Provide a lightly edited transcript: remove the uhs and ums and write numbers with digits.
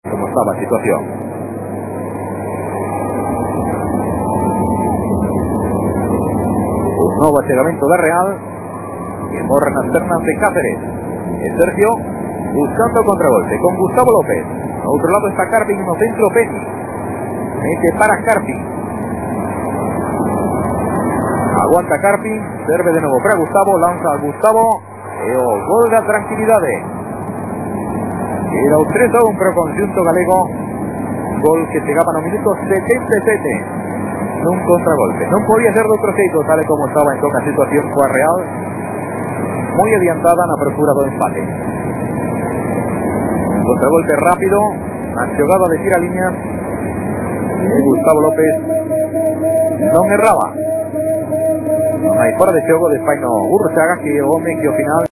como estaba a situación. Un novo achegamento da Real que morre nas pernas de Cáceres. E Sergio buscando o contragolpe con Gustavo López. A outro lado está Carpin no centro. Penny mete para Carpin, aguanta Carpin, serve de novo para Gustavo, lanza a Gustavo e o gol da tranquilidade. Era o 3-1 para o conxunto galego, gol que chegaba no minuto 77 nun contragolpe. Non podía ser de outro xeito, tal e como estaba entón a situación coa Real moi adiantada na procura do empate. Un contragolpe rápido na xogada de tira liñas e Gustavo López non erraba. Non hai fora de xogo de Paino Burruchaga, que o home que ao final